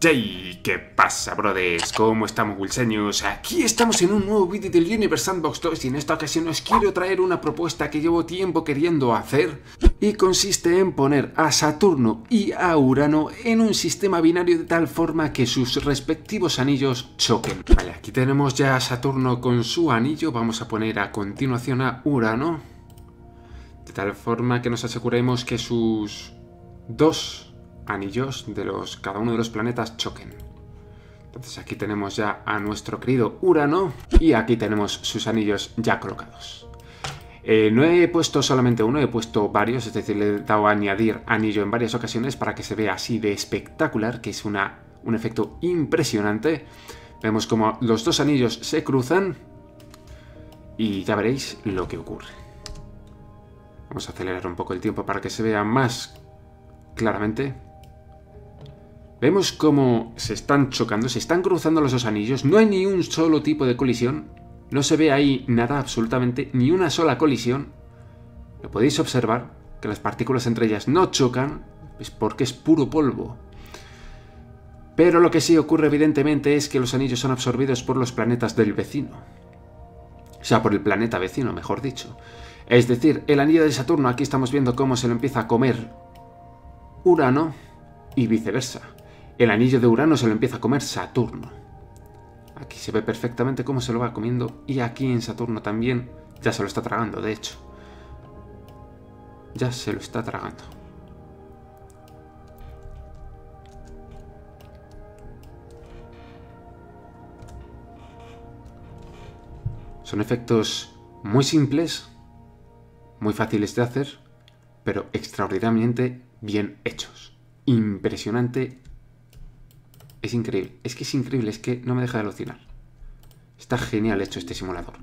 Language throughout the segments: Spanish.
Yay, ¿qué pasa, brothers? ¿Cómo estamos, Wilsenius? Aquí estamos en un nuevo vídeo del Universe Sandbox 2 y en esta ocasión os quiero traer una propuesta que llevo tiempo queriendo hacer y consiste en poner a Saturno y a Urano en un sistema binario de tal forma que sus respectivos anillos choquen. Vale, aquí tenemos ya a Saturno con su anillo, vamos a poner a continuación a Urano, de tal forma que nos aseguremos que sus dos anillos de cada uno de los planetas choquen. Entonces aquí tenemos ya a nuestro querido Urano y aquí tenemos sus anillos ya colocados. No he puesto solamente uno, he puesto varios, es decir, le he dado a añadir anillo en varias ocasiones para que se vea así de espectacular, que es un efecto impresionante. Vemos como los dos anillos se cruzan y ya veréis lo que ocurre. Vamos a acelerar un poco el tiempo para que se vea más claramente. Vemos cómo se están chocando, se están cruzando los dos anillos, no hay ni un solo tipo de colisión, no se ve ahí nada, absolutamente, ni una sola colisión. Lo podéis observar, que las partículas entre ellas no chocan, es porque es puro polvo. Pero lo que sí ocurre evidentemente es que los anillos son absorbidos por los planetas del vecino. O sea, por el planeta vecino, mejor dicho. Es decir, el anillo de Saturno, aquí estamos viendo cómo se lo empieza a comer Urano y viceversa. El anillo de Urano se lo empieza a comer Saturno. Aquí se ve perfectamente cómo se lo va comiendo y aquí en Saturno también ya se lo está tragando, de hecho. Ya se lo está tragando. Son efectos muy simples, muy fáciles de hacer, pero extraordinariamente bien hechos. Impresionante. Es increíble, es que no me deja de alucinar. Está genial hecho este simulador.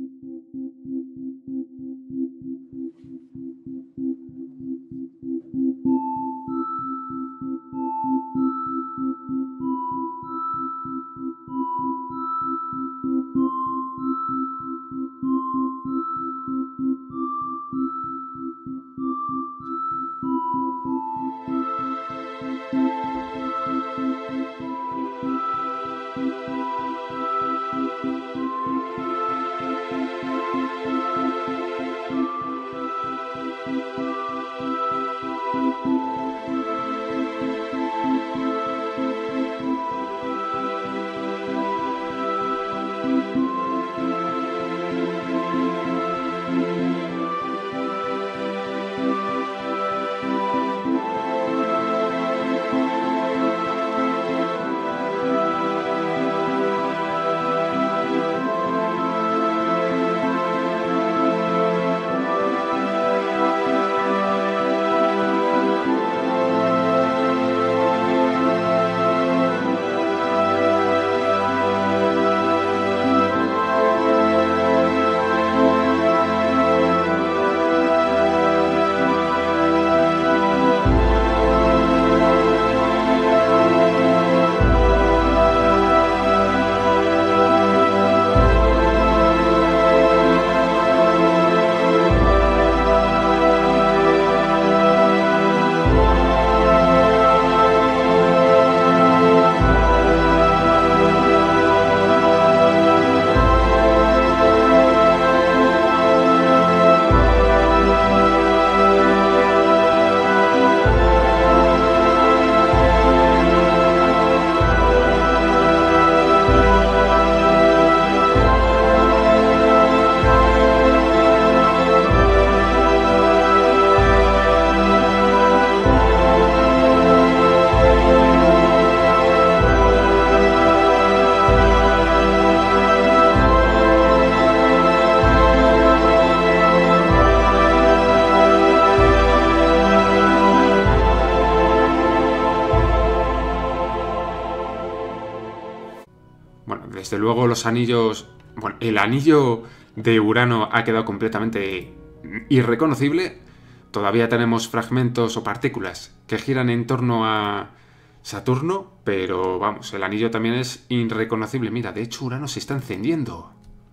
Bueno, desde luego los anillos... Bueno, el anillo de Urano ha quedado completamente irreconocible. Todavía tenemos fragmentos o partículas que giran en torno a Saturno, pero vamos, el anillo también es irreconocible. Mira, de hecho Urano se está encendiendo.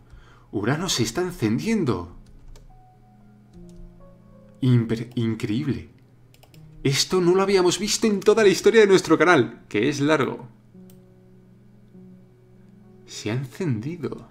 Urano se está encendiendo. Increíble. Esto no lo habíamos visto en toda la historia de nuestro canal, que es largo. Se ha encendido.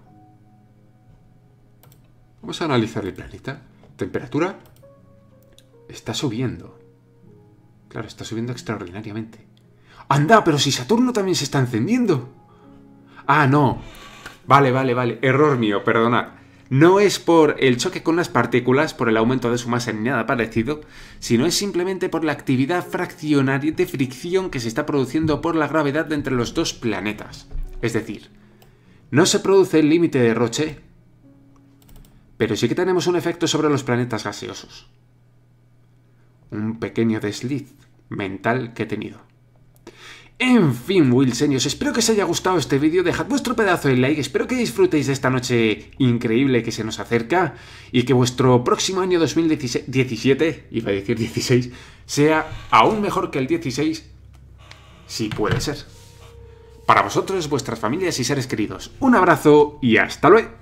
Vamos a analizar el planeta. Temperatura. Está subiendo. Claro, está subiendo extraordinariamente. ¡Anda! Pero si Saturno también se está encendiendo. Ah, no. Vale. Error mío, perdonad. No es por el choque con las partículas, por el aumento de su masa ni nada parecido, sino es simplemente por la actividad fraccionaria de fricción que se está produciendo por la gravedad entre los dos planetas. Es decir, no se produce el límite de Roche, pero sí que tenemos un efecto sobre los planetas gaseosos. Un pequeño desliz mental que he tenido. En fin, Wilsenios, espero que os haya gustado este vídeo, dejad vuestro pedazo de like, espero que disfrutéis de esta noche increíble que se nos acerca y que vuestro próximo año 2017, iba a decir 16, sea aún mejor que el 16, si puede ser. Para vosotros, vuestras familias y seres queridos, un abrazo y hasta luego.